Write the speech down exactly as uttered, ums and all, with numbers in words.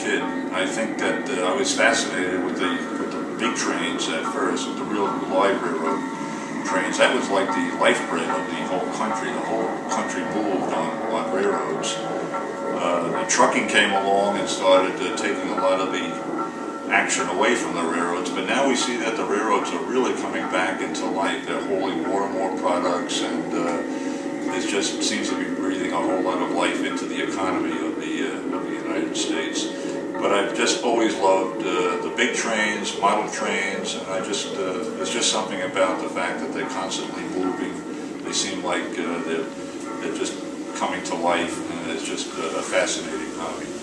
kid. I think that uh, I was fascinated with the with the big trains at first, with the real live railroad trains. That was like the lifeblood of the whole country. The whole country moved on, on railroads. Uh, the trucking came along and started uh, taking a lot of the action away from the railroads, but now we see that the railroads are really coming back into life. They're holding more and more products, and uh, it just seems to be breathing a whole lot of life into the economy of the, uh, of the United States. But I've just always loved uh, the big trains, model trains, and I just, uh, there's just something about the fact that they're constantly moving. They seem like uh, they're, they're just coming to life, and it's just a fascinating hobby.